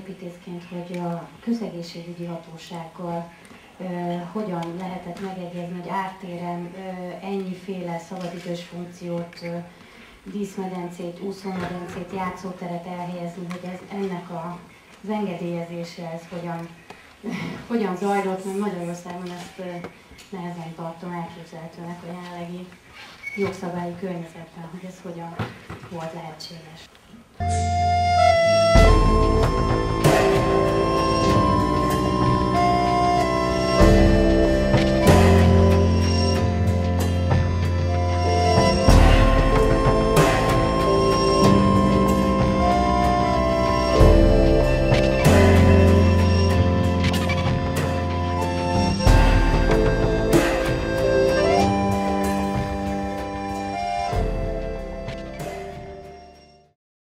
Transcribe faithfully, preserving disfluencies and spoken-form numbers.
építészként, hogy a közegészségügyi hatósággal ö, hogyan lehetett megegyezni, hogy ártéren ö, ennyiféle szabadidős funkciót, ö, díszmedencét, úszómedencét, játszóteret elhelyezni, hogy ez, ennek a, az engedélyezése ez hogyan, hogyan zajlott, mert Magyarországon ezt ö, nehezen tartom elképzelhetőnek a jelenlegi jogszabályi környezetben, hogy ez hogyan volt lehetséges.